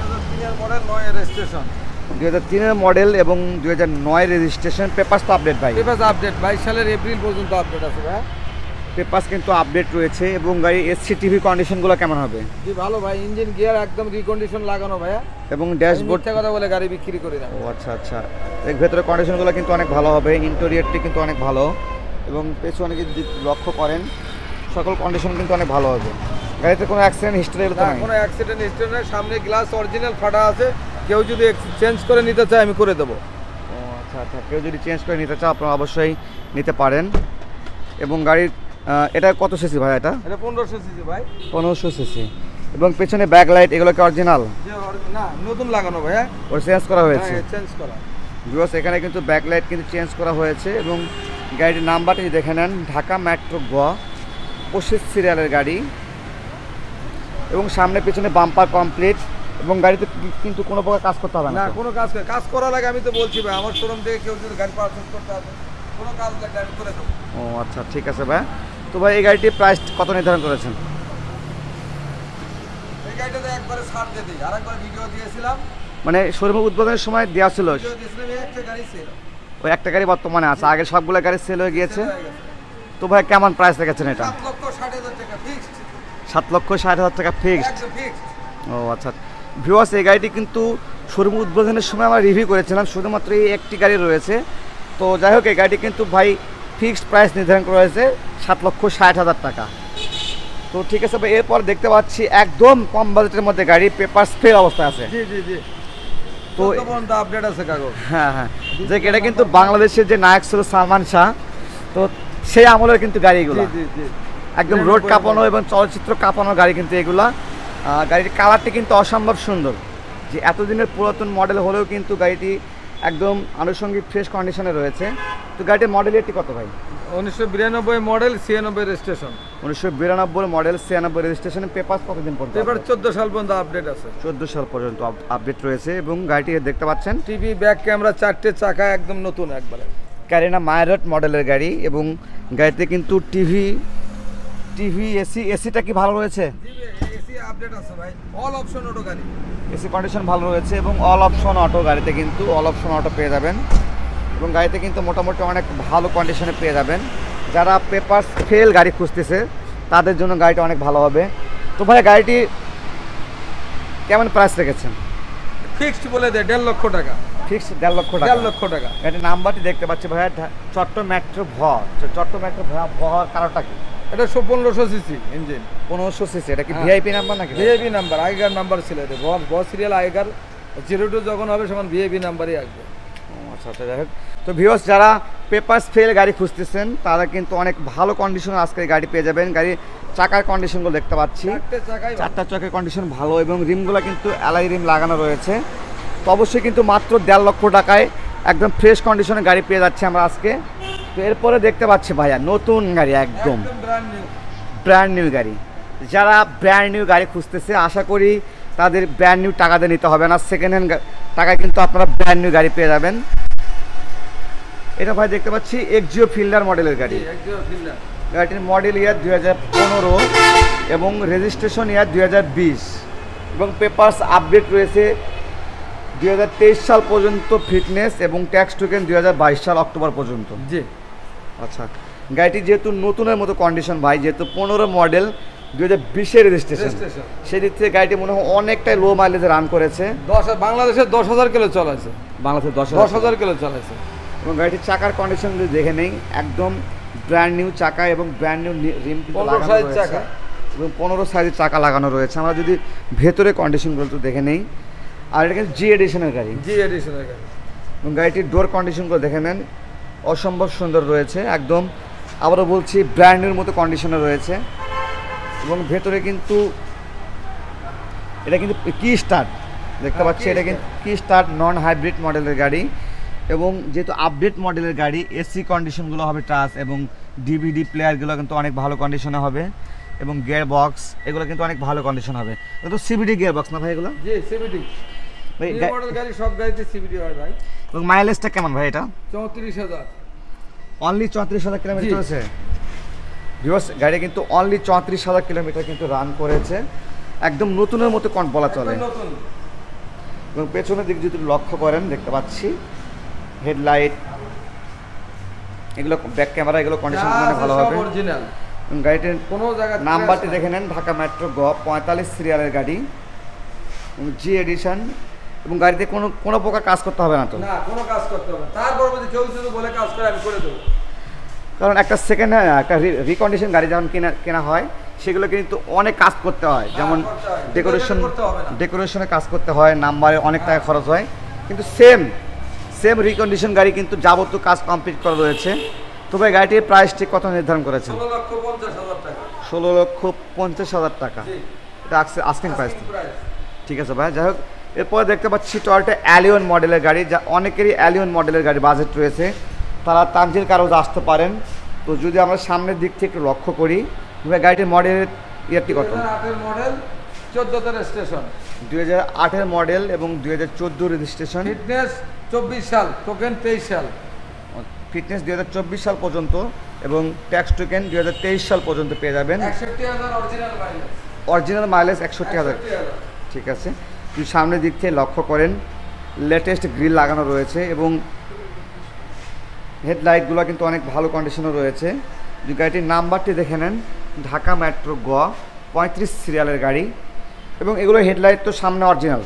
দুই হাজার তিনের মডেল এবং দুই হাজার নয় রেজিস্ট্রেশন। পেপারস তো আপডেট ভাই? পেপারস আপডেট, বাইশ সালের এপ্রিল পর্যন্ত আপডেট আছে ভাই। পেপারস কিন্তু আপডেট রয়েছে। এবং গাড়ি এসসি টিভি কন্ডিশনগুলো কেমন হবে? জি ভালো ভাই, ইঞ্জিন গিয়ার একদম রিকন্ডিশন লাগানো ভাইয়া। এবং ড্যাশবোর্ড, কথা বলে গাড়ি বিক্রি করি না। ও আচ্ছা আচ্ছা, এর ভেতরে কন্ডিশনগুলো কিন্তু অনেক ভালো হবে, ইন্টেরিয়রটি কিন্তু অনেক ভালো এবং পেছনে যদি লক্ষ্য করেন সকল কন্ডিশন কিন্তু অনেক ভালো হবে। গাড়িতে কোনো অ্যাক্সিডেন্ট হিস্ট্রি এলো তো না? কোনো অ্যাক্সিডেন্ট হিস্ট্রি নেই, সামনে গ্লাস অরিজিনাল ফাটা আছে, কেউ যদি চেঞ্জ করে নিতে চায় আমি করে দেবো। ও আচ্ছা আচ্ছা, কেউ যদি চেঞ্জ করে নিতে চায় আপনারা অবশ্যই নিতে পারেন। এবং গাড়ির এটা কত সিসি ভাই? এটা এটা পনেরোশো সিসি ভাই, পনেরোশো সিসি। এবং পেছনে ব্যাক লাইট এগুলো কি অরিজিনাল? না নতুন লাগানো ভাইয়া, ওর চেঞ্জ করা হয়েছে? চেঞ্জ করা। ভিউয়ার্স এখানে কিন্তু ব্যাক লাইট কিন্তু চেঞ্জ করা হয়েছে। এবং গাড়িটির নাম্বারটি দেখে নেন, ঢাকা মেট্রো গ, পঁচিশ সিরিয়ালের গাড়ি। এবং সামনে পেছনে বাম্পার কমপ্লিট এবং গাড়িতে কিন্তু কোনো প্রকার কাজ করতে হবে না? কোনো কাজ কাজ করা লাগে আমি তো বলছি ভাই, আমার শোরুম থেকে কেউ যদি গাড়ি পারচেজ করতে হবে কোনো কাজ লাগে আমি করে দেবো। ও আচ্ছা ঠিক আছে ভাই। তো ভাই এই গাড়িটির প্রাইস কত নির্ধারণ করেছেন? এই গাড়িটাতে একবারে ছাড় দিয়ে দিই, আর একবার ভিডিও দিয়েছিলাম, মানে শোরুমের উদ্বোধনের সময় দেওয়া ছিল একটা গাড়ি ছিল, ওই একটা গাড়ি বর্তমানে আছে, আগে সবগুলো গাড়ি সেল হয়ে গিয়েছে। তো ভাই কেমন প্রাইস রেখেছেন এটা? সাত লক্ষ ষাট হাজার টাকা ফিক্সড। সাত লক্ষ ষাট হাজার টাকা ফিক্সড। ও আচ্ছা। ভিউয়ার্স এই গাড়িটি কিন্তু শোরুম উদ্বোধনের সময় আমরা রিভিউ করেছিলাম, শুধুমাত্র এই একটি গাড়ি রয়েছে। তো যাই হোক এই গাড়িটি কিন্তু ভাই ফিক্সড প্রাইস নির্ধারণ করা হয়েছে সাত লক্ষ ষাট হাজার টাকা। তো ঠিক আছে ভাই, এরপর দেখতে পাচ্ছি একদম কম বাজেটের মধ্যে গাড়ি পেপার ফেল অবস্থা আছে। জি জি জি তো তো আপডেট আছে কাগজ। হ্যাঁ হ্যাঁ, যে এটা কিন্তু বাংলাদেশের যে নায়ক ছিল সালমান শাহ, তো সেই আমলের কিন্তু গাড়ি এগুলো, জি জি একদম রোড কাঁপানো এবং চলচ্চিত্র কাঁপানো গাড়ি কিন্তু এগুলা। গাড়ির কালারটি কিন্তু অসম্ভব সুন্দর, যে এতদিনের পুরাতন মডেল হলেও কিন্তু গাড়িটি একদম আনুষঙ্গিক ফ্রেশ কন্ডিশনে রয়েছে। তো গাড়িটির মডেল এটি কত ভাই? উনিশশো বিরানব্বই মডেল, ছিয়ানব্বই রেজিস্ট্রেশন। উনিশশো বিরানব্বই মডেল, ছিয়ানব্বই রেজিস্ট্রেশন। পেপার কতদিন পর্যন্ত? পেপার চোদ্দ সাল পর্যন্ত আপডেট আছে। চোদ্দ সাল পর্যন্ত আপডেট রয়েছে এবং গাড়িটি দেখতে পাচ্ছেন টিভি, ব্যাক ক্যামেরা, চারটে চাকা একদম নতুন একবারে। ক্যারিনা মায়ারট মডেলের গাড়ি এবং গাড়িতে কিন্তু টিভি টিভি এসি এসিটা কি ভালো রয়েছে? এসি আপডেট আছে ভাই, অল অপশন অটো গাড়ি। এসি কন্ডিশন ভালো রয়েছে এবং অল অপশন অটো গাড়িতে কিন্তু অল অপশন অটো পেয়ে যাবেন এবং গাড়িতে কিন্তু মোটামুটি অনেক ভালো কন্ডিশনে পেয়ে যাবেন। যারা পেপার ফেল গাড়ি খুঁজতেছে তাদের জন্য গাড়িটা অনেক ভালো হবে। তো ভাই গাড়িটি কেমন প্রাইস রেখেছেন? ফিক্সড বলে দেয় দেড় লক্ষ টাকা। ফিক্সড দেড় লক্ষ টাকা? দেড় লক্ষ টাকা। গাড়ির নাম্বারটি দেখতে পাচ্ছি ভাইয়া, চট্ট মেট্রো ভ। চট্ট মেট্রো ভ হওয়ার কারণটা কি? এটা পনেরোশো সিসি ইঞ্জিন। পনেরোশো সিসি, এটা কি ভিআইপি নাম্বার নাকি? ভিআইপি নাম্বার, আগেকার নাম্বার ছিল এটা। বস সিরিয়াল আগেকার জিরো টু যখন হবে তখন ভিআইপি নাম্বারই আসবে। আচ্ছা আচ্ছা, যাই হোক। তো ভিউয়ার্স, যারা পেপারস ফেল গাড়ি খুঁজতেছেন তারা কিন্তু অনেক ভালো কন্ডিশনে আজকে গাড়ি পেয়ে যাবেন। গাড়ির চাকার কন্ডিশনগুলো দেখতে পাচ্ছি, চারটা চাকার কন্ডিশন ভালো এবং রিমগুলো কিন্তু অ্যালাই রিম লাগানো রয়েছে। তো অবশ্যই কিন্তু মাত্র দেড় লক্ষ টাকায় একদম ফ্রেশ কন্ডিশনে গাড়ি পেয়ে যাচ্ছে আমরা আজকে। তো এরপরে দেখতে পাচ্ছি ভাইয়া নতুন গাড়ি, একদম ব্র্যান্ড নিউ গাড়ি। যারা ব্র্যান্ড নিউ গাড়ি খুঁজতেছে আশা করি তাদের ব্র্যান্ড নিউ টাকা দিয়ে নিতে হবে না, সেকেন্ড হ্যান্ড টাকায় কিন্তু আপনারা ব্র্যান্ড নিউ গাড়ি পেয়ে যাবেন। এটা ভাই দেখতে পাচ্ছি এক্সিও ফিল্ডার মডেলের গাড়ি। গাড়িটির মডেল ইয়ার দুই হাজার পনেরো এবং রেজিস্ট্রেশন ইয়ার দুই হাজার বিশ এবং পেপারস আপডেট রয়েছে দুই হাজার তেইশ সাল পর্যন্ত ফিটনেস এবং ট্যাক্স টোকেন দুই হাজার বাইশ সাল অক্টোবর পর্যন্ত। জি আচ্ছা, গাড়িটি যেহেতু নতুনের মতো কন্ডিশন ভাই, যেহেতু পনেরো মডেল দুই হাজার বিশের রেজিস্ট্রেশন, সেই দিক থেকে গাড়িটি মনে হয় অনেকটাই লো মাইলেজে রান করেছে। দশ বাংলাদেশে দশ হাজার কিলো চলাইছে, বাংলাদেশে দশ দশ হাজার কিলো চালাইছে। এবং গাড়িটির চাকার কন্ডিশন যদি দেখে নেই, একদম ব্র্যান্ড নিউ চাকা এবং ব্র্যান্ড নিউ রিম চাকা এবং পনেরো সাইজের চাকা লাগানো রয়েছে। আমরা যদি ভেতরে কন্ডিশনগুলো তো দেখে নেই। আর এটা কিন্তু জি এডিশনের গাড়ি, জি এডিশনের গাড়ি এবং গাড়িটির ডোর কন্ডিশনগুলো দেখে নেন, অসম্ভব সুন্দর রয়েছে। একদম আবারও বলছি ব্র্যান্ড নিউর মতো কন্ডিশনে রয়েছে এবং ভেতরে কিন্তু এটা কিন্তু কি স্টার্ট দেখতে পাচ্ছি, এটা কিন্তু কি স্টার্ট নন হাইব্রিড মডেলের গাড়ি এবং যেহেতু আপডেট মডেলের গাড়ি এসি কন্ডিশনগুলো হবে টাচ এবং ডিভিডি প্লেয়ারগুলো কিন্তু অনেক ভালো কন্ডিশনে হবে এবং গিয়ার বক্স এগুলো কিন্তু অনেক ভালো কন্ডিশন হবে। কিন্তু সিবিডি গিয়ার বক্স না ভাই এগুলো? জি সিবিডি মডেল গাড়ি, সব গাড়িতে সিবিডি হয় ভাই। এবং মাইলেজটা কেমন ভাই এটা? চৌত্রিশ হাজার, অনলি চৌত্রিশ হাজার কিলোমিটার চলেছে। ভিউয়ার্স, গাড়ি কিন্তু অনলি চৌত্রিশ হাজার কিলোমিটার কিন্তু রান করেছে, একদম নতুনের মতো কন বলা চলে। এবং পেছনের দিক যদি লক্ষ্য করেন দেখতে পাচ্ছি হেডলাইট এগুলো, ব্যাক ক্যামেরা এগুলো কন্ডিশন মানে ভালো হবে। এবং গাড়িটির কোনো জায়গায় নাম্বারটি দেখে নেন, ঢাকা মেট্রো গ পঁয়তাল্লিশ সিরিয়ালের গাড়ি এবং জি এডিশন এবং গাড়িতে কোনো কোনো প্রকার কাজ করতে হবে না তো? না, কোনো কাজ করতে হবে না। তারপর যদি কেউ যদি বলে কাজ করে আমি করে দেবো, কারণ একটা সেকেন্ড একটা রিকন্ডিশন গাড়ি যখন কেনা কেনা হয় সেগুলো কিন্তু অনেক কাজ করতে হয়, যেমন ডেকোরেশন ডেকোরেশনে কাজ করতে হয়, নাম্বারে অনেক টাকা খরচ হয়। কিন্তু সেম সেম রিকন্ডিশন গাড়ি কিন্তু যাবতীয় কাজ কমপ্লিট করা রয়েছে। তো ভাই গাড়িটির প্রাইস ঠিক কত নির্ধারণ করেছেন? ষোলো লক্ষ পঞ্চাশ হাজার টাকা। ষোলো লক্ষ পঞ্চাশ হাজার টাকা এটা আস্কিং প্রাইস। ঠিক আছে ভাই, যাই হোক। এরপরে দেখতে পাচ্ছি টয়োটা অ্যালিয়ন মডেলের গাড়ি, যা অনেকেরই অ্যালিয়ন মডেলের গাড়ি বাজেট রয়েছে, তারা তানজিল কারোজ আসতে পারেন। তো যদি আমরা সামনের দিক থেকে একটু লক্ষ্য করি, গাড়িটির মডেলের ইয়ারটি কত? মডেল চোদ্দোতে রেজিস্ট্রেশন, দুই হাজার আটের মডেল এবং দুই হাজার চোদ্দো রেজিস্ট্রেশন। ফিটনেস চব্বিশ সাল, টোকেন তেইশ সাল। ফিটনেস দুই হাজার চব্বিশ সাল পর্যন্ত এবং ট্যাক্স টোকেন দুই হাজার তেইশ সাল পর্যন্ত পেয়ে যাবেন। একষট্টি হাজার অরিজিনাল মাইলেজ, অরিজিনাল মাইলেজ একষট্টি হাজার। ঠিক আছে, যদি সামনের দিক থেকে লক্ষ্য করেন লেটেস্ট গ্রিল লাগানো রয়েছে এবং হেডলাইটগুলো কিন্তু অনেক ভালো কন্ডিশনে রয়েছে। যদি গাড়িটির নাম্বারটি দেখে নেন, ঢাকা মেট্রো গ পঁয়ত্রিশ সিরিয়ালের গাড়ি এবং এগুলো হেডলাইট তো সামনে অরিজিনাল,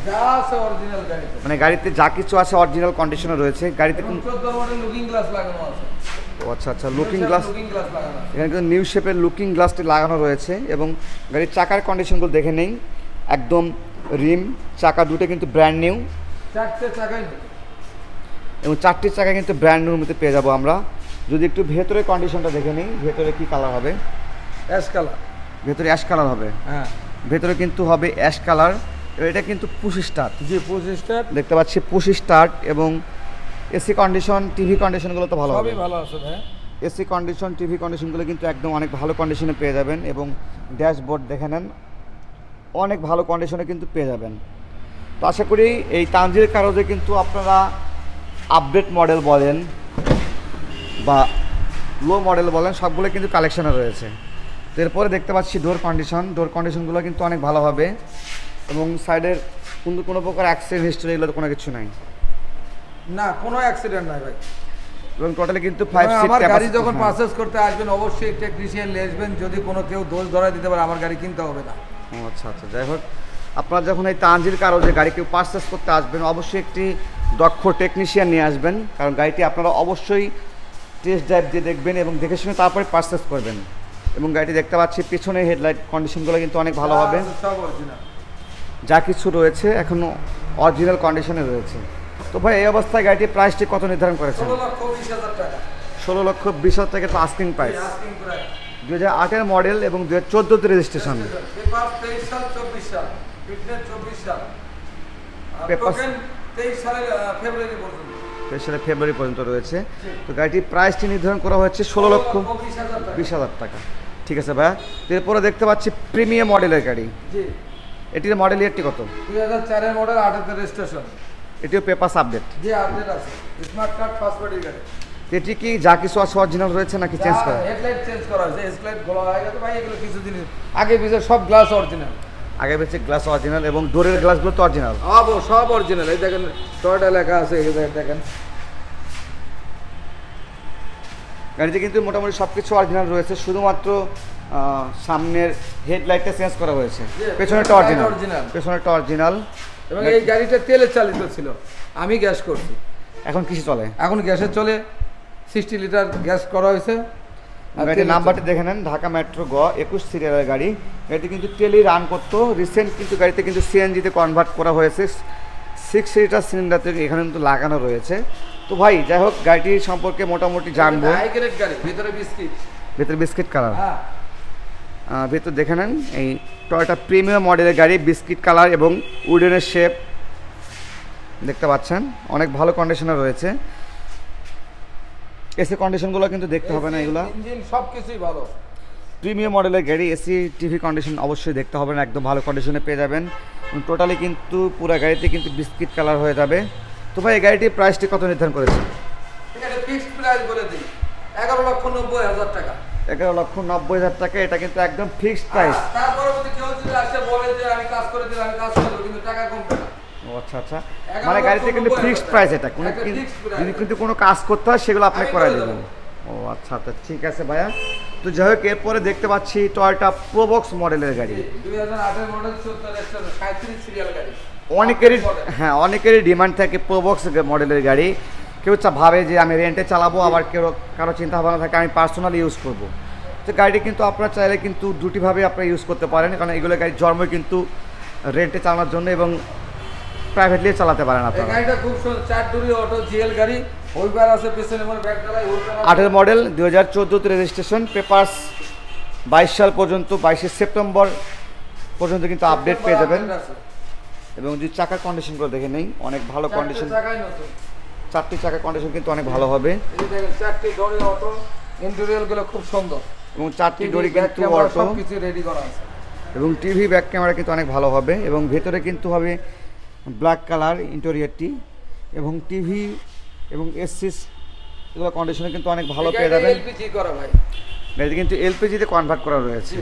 মানে গাড়িতে যা কিছু আছে অরিজিনাল কন্ডিশনে রয়েছে। গাড়িতে চোদ্দ মডেল লুকিং গ্লাস লাগানো আছে। ও আচ্ছা আচ্ছা, লুকিং গ্লাস, এখানে কিন্তু নিউ শেপের লুকিং গ্লাসটি লাগানো রয়েছে এবং গাড়ির চাকার কন্ডিশনগুলো দেখে নেই, একদম রিম চাকা দুটো কিন্তু ব্র্যান্ড নিউ, চারটে চাকাই এবং চারটি চাকা কিন্তু ব্র্যান্ড নিউর মধ্যে পেয়ে যাবো আমরা। যদি একটু ভেতরের কন্ডিশনটা দেখে নিই, ভেতরে কি কালার হবে? অ্যাশ কালার, ভেতরে অ্যাশ কালার হবে। হ্যাঁ, ভেতরে কিন্তু হবে অ্যাশ কালার। এটা কিন্তু পুশ স্টার্ট, জি পুশ স্টার্ট দেখতে পাচ্ছি পুশ স্টার্ট, এবং এসি কন্ডিশন টিভি কন্ডিশনগুলো তো ভালো হবে, সবই ভালো আছে ভাই। এসি কন্ডিশন টিভি কন্ডিশনগুলো কিন্তু একদম অনেক ভালো কন্ডিশনে পেয়ে যাবেন, এবং ড্যাশবোর্ড দেখে নেন অনেক ভালো কন্ডিশনে কিন্তু পেয়ে যাবেন। তো আশা করি এই তানজিল কারোজে কিন্তু আপনারা আপডেট মডেল বলেন বা লো মডেল বলেন, সবগুলো কিন্তু কালেকশানে রয়েছে। তো এরপরে দেখতে পাচ্ছি ডোর কন্ডিশন, ডোর কন্ডিশনগুলো কিন্তু অনেক ভালো হবে, এবং সাইডের কিন্তু কোনো প্রকার অ্যাক্সিডেন্ট হিস্ট্রি এগুলো তো কোনো কিছু নাই, না কোনো অ্যাক্সিডেন্ট নাই ভাই। এবং টোটালি কিন্তু ফাইভ সিট। আমার গাড়ি যখন পারচেজ করতে আসবেন অবশ্যই টেকনিশিয়ান নিয়ে আসবেন, যদি কোনো কেউ দোষ ধরায় দিতে পারে আমার গাড়ি কিনতে হবে না। ও আচ্ছা আচ্ছা, যাই হোক আপনারা যখন এই তানজিল কারোজে গাড়ি কেউ পারচেস করতে আসবেন অবশ্যই একটি দক্ষ টেকনিশিয়ান নিয়ে আসবেন, কারণ গাড়িটি আপনারা অবশ্যই টেস্ট ড্রাইভ দিয়ে দেখবেন এবং দেখে শুনে তারপরে পারচেস করবেন। এবং গাড়িটি দেখতে পাচ্ছি পিছনে হেডলাইট কন্ডিশনগুলো কিন্তু অনেক ভালো হবে, যা কিছু রয়েছে এখনও অরিজিনাল কন্ডিশনে রয়েছে। তো ভাই এই অবস্থায় গাড়িটির প্রাইসটি কত নির্ধারণ করেছেন? ষোলো লক্ষ বিশ হাজার টাকা তো আস্কিং প্রাইস। দু হাজার আটের মডেল এবং দু হাজার চোদ্দোতে রেজিস্ট্রেশন, তেইশ সালের ফেব্রুয়ারি পর্যন্ত রয়েছে। তো গাড়িটির প্রাইসটি নির্ধারণ করা হয়েছে ষোলো লক্ষ বিশ হাজার টাকা। ঠিক আছে ভাইয়া, এরপরে দেখতে পাচ্ছি প্রিমিয়াম মডেলের গাড়ি, এটির মডেল ইয়ারটি কত? দুই হাজার চারের মডেল, আটের রেজিস্ট্রেশন। এটিও পেপারস আপডেট? জি আপডেট আছে, স্মার্ট কার্ড ফার্স্ট পার্টি গাড়ি। এটি কি যা কিছু আছে অরিজিনাল রয়েছে নাকি চেঞ্জ করা? হেডলাইট চেঞ্জ করা হয়েছে, হেডলাইট গোলা হয়ে গেছে ভাই, এগুলো কিছুদিন আগে পিছে সব গ্লাস অরিজিনাল, আগে পিছে গ্লাস অরিজিনাল, এবং ডোরের গ্লাসগুলো তো অরিজিনাল? আবো সব অরিজিনাল। এই দেখেন টয়টা লেখা আছে, এই দেখেন গাড়িতে কিন্তু মোটামুটি সব কিছু অরিজিনাল রয়েছে, শুধুমাত্র সামনের হেডলাইটটা চেঞ্জ করা হয়েছে, পেছনেরটা অরিজিনাল, পেছনেরটা অরিজিনাল। এবং এই গাড়িটা তেলে চালিত ছিল, আমি গ্যাস করছি। এখন কিসে চলে? এখন গ্যাসে চলে, সিক্সটি লিটার গ্যাস করা হয়েছে। গাড়ির নাম্বারটি দেখে নেন, ঢাকা মেট্রো গ একুশ সিরিয়ালের গাড়ি। গাড়িটি কিন্তু তেলেই রান করতো, রিসেন্ট কিন্তু গাড়িতে কিন্তু সিএনজিতে কনভার্ট করা হয়েছে, সিক্স লিটার সিলিন্ডার থেকে এখানে কিন্তু লাগানো রয়েছে। তো ভাই যাই হোক গাড়িটি সম্পর্কে মোটামুটি জানবো। ভিতরে বিস্কিট, ভিতরে বিস্কিট কালার, ভিতরে দেখে নেন এই টয়োটা প্রিমিয়াম মডেলের গাড়ি, বিস্কিট কালার এবং উডেনের শেপ দেখতে পাচ্ছেন, অনেক ভালো কন্ডিশনে রয়েছে। এসি কন্ডিশনগুলো কিন্তু দেখতে হবে না, এগুলো ইঞ্জিন সব কিছুই ভালো, প্রিমিয়াম মডেলের গাড়ি। এসি টিভি কন্ডিশন অবশ্যই দেখতে হবে না, একদম ভালো কন্ডিশনে পেয়ে যাবেন। টোটালি কিন্তু পুরো গাড়িতে কিন্তু বিস্কিট কালার হয়ে যাবে। তো ভাই এই গাড়িটির প্রাইসটি কত নির্ধারণ করেছে? এখানে ফিক্সড প্রাইস বলে দিই এগারো লক্ষ নব্বই হাজার টাকা। এগারো লক্ষ নব্বই হাজার টাকা, এটা কিন্তু একদম ফিক্সড প্রাইস। তারপরে যদি কেউ যদি আসে বলে যে আমি কাজ করে দিলাম, আমি কাজ করব কিন্তু টাকা কমবে না। ও আচ্ছা আচ্ছা, মানে গাড়িতে কিন্তু ফিক্সড প্রাইস, এটা কোনো যদি কিন্তু কোনো কাজ করতে হয় সেগুলো আপনি করে দেবেন। ও আচ্ছা আচ্ছা, ঠিক আছে ভাইয়া। তো যাই হোক এরপরে দেখতে পাচ্ছি টয়োটা প্রোবক্স মডেলের গাড়ি, দুই হাজার আটের মডেল, সাঁত্রিশ সিরিয়াল গাড়ি। অনেকেরই হ্যাঁ অনেকেরই ডিমান্ড থাকে প্রোবক্স মডেলের গাড়ি। কেউ চা ভাবে যে আমি রেন্টে চালাবো, আবার কেউ কারো চিন্তা ভাবনা থাকে আমি পার্সোনালি ইউজ করব। তো গাড়িটি কিন্তু আপনারা চাইলে কিন্তু দুটিভাবে আপনারা ইউজ করতে পারেন, কারণ এগুলো গাড়ির জন্ম কিন্তু রেন্টে চালানোর জন্য এবং প্রাইভেটলি চালাতে পারেন আপনারা। গাড়িটা খুব সুন্দর, চার ডুরি অটো জিএল গাড়ি, হুইপার আছে পিছনে, মানে ব্যাক ডালাই হুইপার। আটের মডেল, দুই হাজার চোদ্দোতে রেজিস্ট্রেশন, পেপারস বাইশ সাল পর্যন্ত, বাইশে সেপ্টেম্বর পর্যন্ত কিন্তু আপডেট পেয়ে যাবেন। এবং যদি চাকার কন্ডিশনগুলো দেখে নেই, অনেক ভালো কন্ডিশন, চারটি চাকার কন্ডিশন কিন্তু অনেক ভালো হবে। চারটি ডোরি অটো, ইন্টেরিয়রগুলো খুব সুন্দর, এবং চারটি ডোরি কিন্তু অটো, সবকিছু রেডি করা আছে। এবং টিভি ব্যাক ক্যামেরা কিন্তু অনেক ভালো হবে, এবং ভেতরে কিন্তু হবে ব্ল্যাক কালার ইন্টেরিয়রটি, এবং টিভি এবং এসিস এগুলো কন্ডিশনে কিন্তু অনেক ভালো পেয়ে যাবেন। এলপিজি করা ভাই, গাড়িতে কিন্তু এলপিজিতে কনভার্ট করা রয়েছে।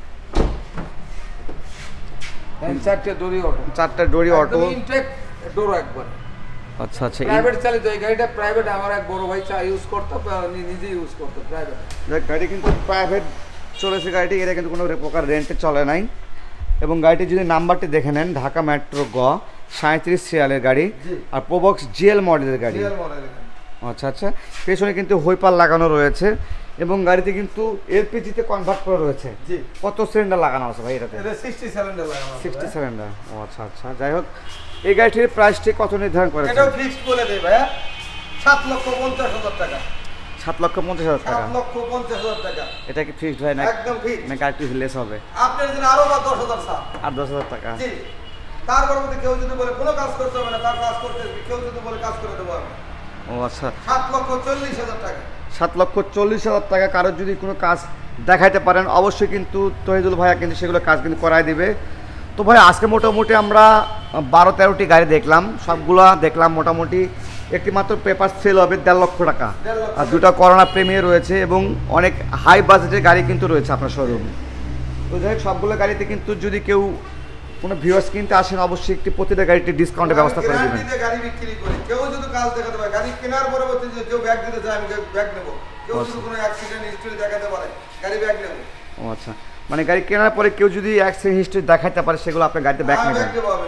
চারটে ডোরি অটো, চারটা ডোরি অটো, ইনটেক ডোর একবার। আচ্ছা আচ্ছা, প্রাইভেট চালিত এই গাড়িটা, প্রাইভেট আমার এক বড় ভাই চা ইউজ করতো, নিজে ইউজ করতো প্রাইভেট। গাড়ি কিন্তু প্রাইভেট চলেছে গাড়িটি, এটা কিন্তু কোনো প্রকার রেন্টে চলে নাই। এবং গাড়িটি যদি নাম্বারটি দেখে নেন, ঢাকা মেট্রো গ সাঁত্রিশ সিরিয়ালের গাড়ি, আর প্রোবক্স জিএল মডেলের গাড়ি। আচ্ছা আচ্ছা, পেছনে কিন্তু হোইপার লাগানো রয়েছে এবং গাড়িতে কিন্তু এলপিজিতে কনভার্ট করা রয়েছে। জি। কত সিলিন্ডার লাগানো আছে ভাই এটাতে? এটা ষাট সিলিন্ডার লাগানো আছে। ষাট সিলিন্ডার। ও আচ্ছা আচ্ছা, যাই হোক এই গাড়িটির প্রাইসটি কত নির্ধারণ করেছেন? এটাও ফিক্সড বলে দেই ভাইয়া, সাত লক্ষ পঞ্চাশ হাজার টাকা। সাত লক্ষ পঞ্চাশ হাজার টাকা? সাত লক্ষ পঞ্চাশ হাজার টাকা। এটা কি ফিক্সড হয় না? একদম ফিক্সড। না গাড়িটি লেস হবে? আপনার জন্য আরো বা দশ হাজার ছাড়। আর দশ হাজার টাকা? জি। তার পরবর্তী কেউ যদি বলে কোনো কাজ করতে হবে না, তার কাজ করতে কেউ যদি বলে কাজ করে দেবো আমি। ও আচ্ছা, সাত লক্ষ চল্লিশ হাজার টাকা। সাত লক্ষ চল্লিশ হাজার টাকা কারোর যদি কোনো কাজ দেখাইতে পারেন অবশ্যই কিন্তু তহিদুল ভাইয়া কিন্তু সেগুলো কাজ কিন্তু করাই দিবে। তো ভাই আজকে মোটামুটি আমরা বারো তেরোটি গাড়ি দেখলাম, সবগুলা দেখলাম মোটামুটি একটি মাত্র পেপার সেল হবে দেড় লক্ষ টাকা, আর দুটো করোনা প্রিমিয়ার রয়েছে এবং অনেক হাই বাজেটের গাড়ি কিন্তু রয়েছে আপনার শোরুমে। তো যাই হোক সবগুলো গাড়িতে কিন্তু যদি কেউ কোনো ভিউয়ার্স কিনতে আসেন অবশ্যই একটি প্রতিটা গাড়িতে ডিসকাউন্টের ব্যবস্থা করে দেবেন। গাড়ি বিক্রি করি, কেউ যদি কাজ দেখাতে পারে, গাড়ি কেনার পরবর্তী যে কেউ ব্যাগ দিতে চায় আমি ব্যাগ নেব, কেউ যদি কোনো অ্যাক্সিডেন্ট হিস্ট্রি দেখাতে পারে গাড়ি ব্যাগ নেব। ও আচ্ছা, মানে গাড়ি কেনার পরে কেউ যদি অ্যাক্সিডেন্ট হিস্ট্রি দেখাতে পারে সেগুলো আপনার গাড়িতে ব্যাগ নেবেন?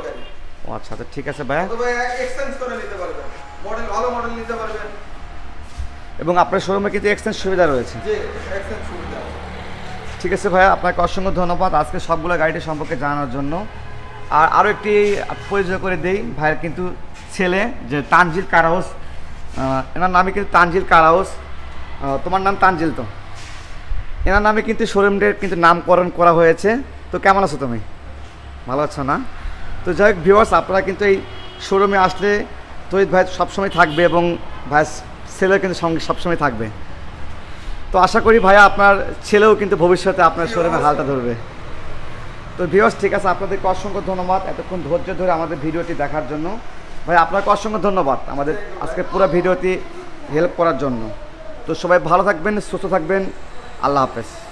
ও আচ্ছা আচ্ছা, ঠিক আছে ভাইয়া। তবে এক্সচেঞ্জ করে নিতে পারবেন, মডেল ভালো মডেল নিতে পারবেন এবং আপনার শোরুমে কিন্তু এক্সচেঞ্জ সুবিধা রয়েছে? জি, এক্সচেঞ্জ সুবিধা। ঠিক আছে ভাইয়া, আপনাকে অসংখ্য ধন্যবাদ আজকে সবগুলো গাড়িটি সম্পর্কে জানানোর জন্য। আর আরও একটি পরিচয় করে দেই, ভাইয়ের কিন্তু ছেলে যে তানজিল কার হাউস, এনার নামে কিন্তু তানজিল কার হাউস। তোমার নাম তানজিল তো? এনার নামে কিন্তু শোরুমটির কিন্তু নামকরণ করা হয়েছে। তো কেমন আছো তুমি? ভালো আছো না? তো যাই হোক ভিউয়ার্স, আপনারা কিন্তু এই শোরুমে আসলে তহিদ ভাই সবসময় থাকবে এবং ভাই ছেলেও কিন্তু সঙ্গে সবসময় থাকবে। তো আশা করি ভাইয়া আপনার ছেলেও কিন্তু ভবিষ্যতে আপনার শোরুমে হালটা ধরবে। তো ভিউয়ার্স ঠিক আছে, আপনাদেরকে অসংখ্য ধন্যবাদ এতক্ষণ ধৈর্য ধরে আমাদের ভিডিওটি দেখার জন্য। ভাই আপনাকে অসংখ্য ধন্যবাদ আমাদের আজকে পুরো ভিডিওটি হেল্প করার জন্য। তো সবাই ভালো থাকবেন, সুস্থ থাকবেন, আল্লাহ হাফেজ।